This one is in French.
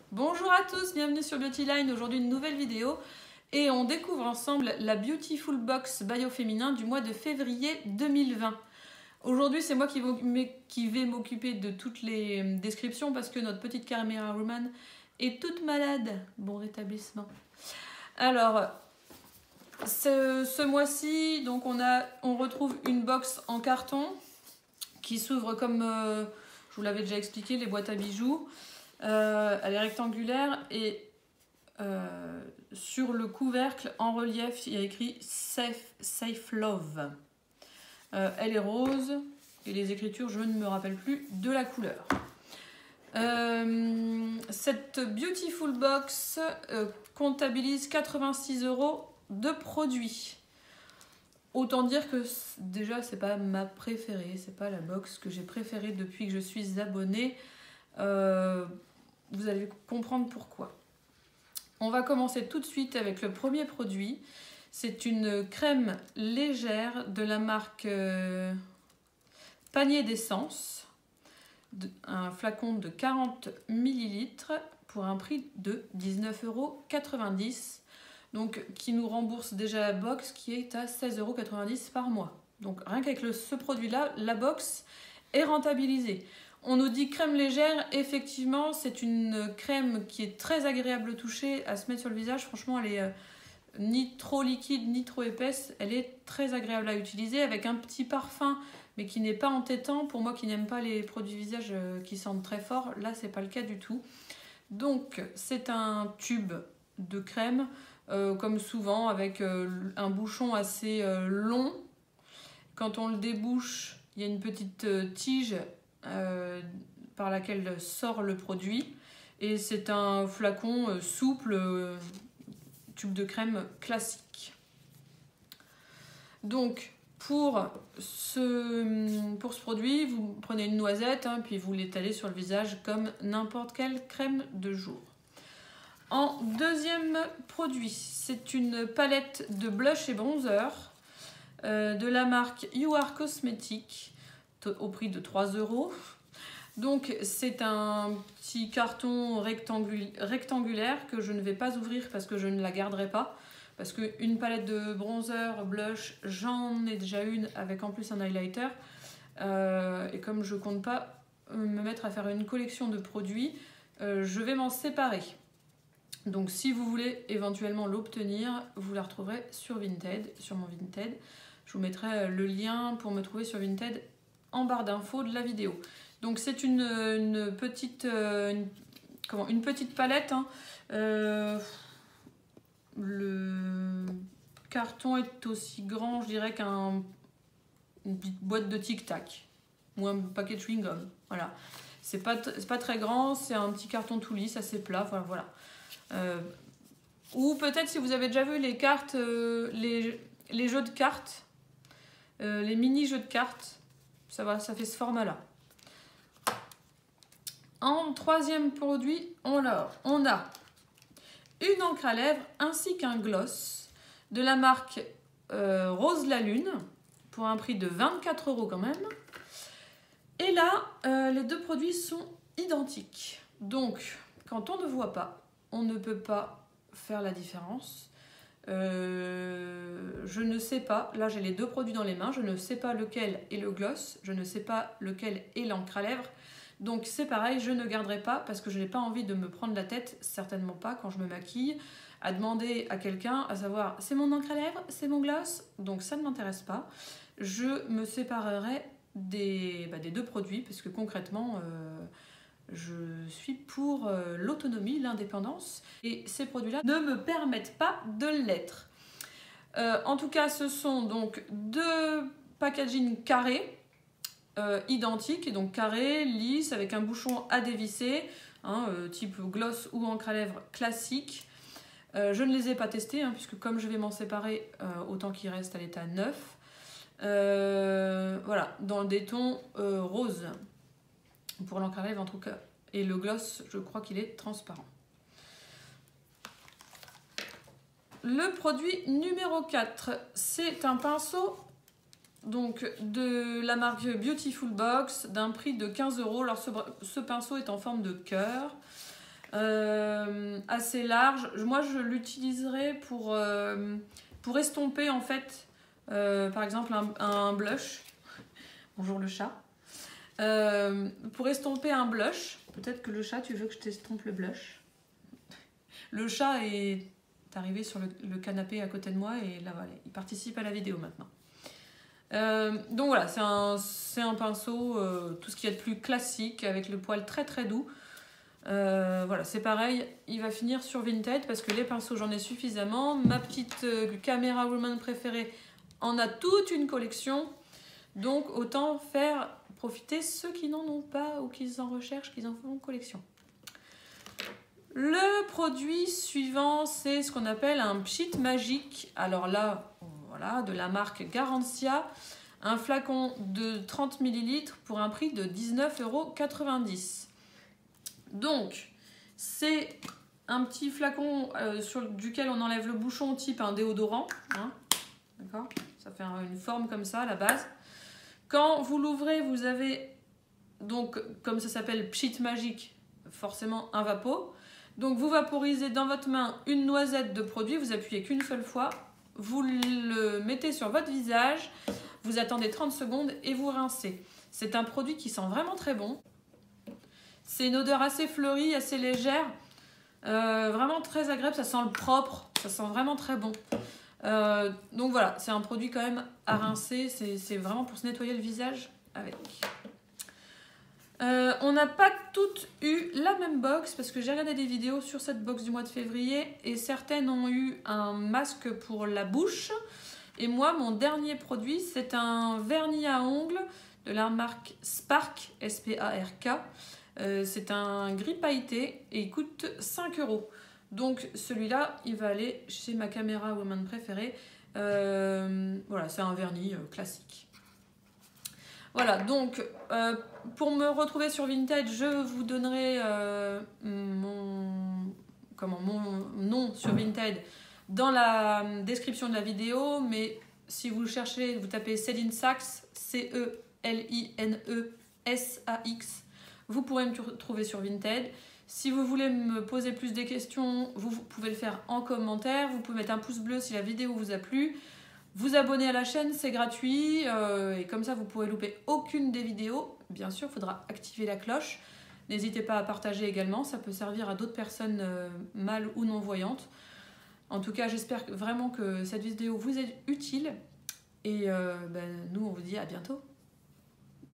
Bonjour à tous, bienvenue sur Beautyline. Aujourd'hui une nouvelle vidéo et on découvre ensemble la Beautiful Box Bio Féminin du mois de février 2020. Aujourd'hui c'est moi qui vais m'occuper de toutes les descriptions parce que notre petite caméra woman est toute malade. Bon rétablissement. Alors ce mois-ci donc on retrouve une box en carton qui s'ouvre comme je vous l'avais déjà expliqué, les boîtes à bijoux. Elle est rectangulaire et sur le couvercle en relief il y a écrit Safe Love. Elle est rose et les écritures je ne me rappelle plus de la couleur. Cette Beautiful Box comptabilise 86 € de produits. Autant dire que déjà c'est pas ma préférée, c'est pas la box que j'ai préférée depuis que je suis abonnée. Vous allez comprendre pourquoi. On va commencer tout de suite avec le premier produit. C'est une crème légère de la marque Panier d'essence. Un flacon de 40 ml pour un prix de 19,90 €. Donc qui nous rembourse déjà la box qui est à 16,90 € par mois. Donc rien qu'avec ce produit-là, la box est rentabilisée. On nous dit crème légère, effectivement c'est une crème qui est très agréable au toucher, à se mettre sur le visage. Franchement elle est ni trop liquide ni trop épaisse, elle est très agréable à utiliser avec un petit parfum mais qui n'est pas entêtant. Pour moi qui n'aime pas les produits visage qui sentent très fort, là c'est pas le cas du tout. Donc c'est un tube de crème comme souvent avec un bouchon assez long. Quand on le débouche, il y a une petite tige par laquelle sort le produit et c'est un flacon souple, tube de crème classique. Donc pour ce produit, vous prenez une noisette puis vous l'étalez sur le visage comme n'importe quelle crème de jour. En deuxième produit, c'est une palette de blush et bronzer de la marque You Are Cosmetics au prix de 3 €. Donc c'est un petit carton rectangulaire que je ne vais pas ouvrir parce que je ne la garderai pas. Parce qu'une palette de bronzer, blush, j'en ai déjà une avec en plus un highlighter. Et comme je ne compte pas me mettre à faire une collection de produits, je vais m'en séparer. Donc si vous voulez éventuellement l'obtenir, vous la retrouverez sur Vinted, sur mon Vinted. Je vous mettrai le lien pour me trouver sur Vinted en barre d'infos de la vidéo. Donc c'est une petite palette. Le carton est aussi grand, je dirais, qu'une petite boîte de Tic Tac ou un paquet de chewing-gum. Voilà. C'est pas très grand, c'est un petit carton tout lisse, assez plat. Voilà. Ou peut-être si vous avez déjà vu les cartes, les jeux de cartes, les mini jeux de cartes, ça fait ce format là. En troisième produit, on a une encre à lèvres ainsi qu'un gloss de la marque Rose la Lune pour un prix de 24 € quand même. Et là, les deux produits sont identiques. Donc, quand on ne voit pas, on ne peut pas faire la différence. Je ne sais pas, là j'ai les deux produits dans les mains, je ne sais pas lequel est le gloss, je ne sais pas lequel est l'encre à lèvres. Donc c'est pareil, je ne garderai pas parce que je n'ai pas envie de me prendre la tête, certainement pas quand je me maquille, à demander à quelqu'un, à savoir c'est mon encre à lèvres, c'est mon gloss, donc ça ne m'intéresse pas. Je me séparerai des deux produits parce que concrètement je suis pour l'autonomie, l'indépendance et ces produits-là ne me permettent pas de l'être. En tout cas, ce sont donc deux packaging carrés identiques, et donc carrés, lisses, avec un bouchon à dévisser, type gloss ou encre à lèvres classique. Je ne les ai pas testés puisque comme je vais m'en séparer, autant qu'il reste à l'état neuf. Voilà, dans des tons roses. Pour l'encre à lèvres en tout cas. Et le gloss, je crois qu'il est transparent. Le produit numéro 4, c'est un pinceau donc, de la marque Beautiful Box d'un prix de 15 €. Alors ce pinceau est en forme de cœur. assez large. Moi, je l'utiliserai pour estomper en fait, par exemple, un blush. Bonjour le chat. Pour estomper un blush, peut-être que le chat, tu veux que je t'estompe le blush. Le chat est arrivé sur le canapé à côté de moi et là, voilà, il participe à la vidéo maintenant. Donc voilà, c'est un pinceau, tout ce qu'il y a de plus classique, avec le poil très très doux. Voilà, c'est pareil, il va finir sur Vinted parce que les pinceaux, j'en ai suffisamment. Ma petite caméra woman préférée en a toute une collection. Donc autant faire profiter ceux qui n'en ont pas ou qui en recherchent, qui en font collection. Le produit suivant, c'est ce qu'on appelle un pchit magique. Alors là, voilà, de la marque Garancia. Un flacon de 30 ml pour un prix de 19,90 €. Donc, c'est un petit flacon sur duquel on enlève le bouchon type un déodorant. Hein, d'accord ? Ça fait une forme comme ça à la base. Quand vous l'ouvrez, vous avez, donc, comme ça s'appelle Pchit Magique, forcément un vapeau. Donc vous vaporisez dans votre main une noisette de produit, vous appuyez qu'une seule fois, vous le mettez sur votre visage, vous attendez 30 secondes et vous rincez. C'est un produit qui sent vraiment très bon. C'est une odeur assez fleurie, assez légère, vraiment très agréable, ça sent le propre, ça sent vraiment très bon. Donc voilà, c'est un produit quand même à rincer, c'est vraiment pour se nettoyer le visage avec. On n'a pas toutes eu la même box parce que j'ai regardé des vidéos sur cette box du mois de février et certaines ont eu un masque pour la bouche. Et moi, mon dernier produit, c'est un vernis à ongles de la marque Spark, S-P-A-R-K. C'est un gris pailleté et il coûte 5 €. Donc celui-là, il va aller chez ma caméra woman préférée. Voilà, c'est un vernis classique. Voilà, donc pour me retrouver sur Vinted, je vous donnerai mon nom sur Vinted dans la description de la vidéo. Mais si vous cherchez, vous tapez Céline Sachs, C-E-L-I-N-E-S-A-X, vous pourrez me trouver sur Vinted. Si vous voulez me poser plus des questions, vous pouvez le faire en commentaire. Vous pouvez mettre un pouce bleu si la vidéo vous a plu. Vous abonner à la chaîne, c'est gratuit. Et comme ça, vous pourrez louper aucune des vidéos. Bien sûr, il faudra activer la cloche. N'hésitez pas à partager également. Ça peut servir à d'autres personnes mal ou non-voyantes. En tout cas, j'espère vraiment que cette vidéo vous est utile. Et nous, on vous dit à bientôt.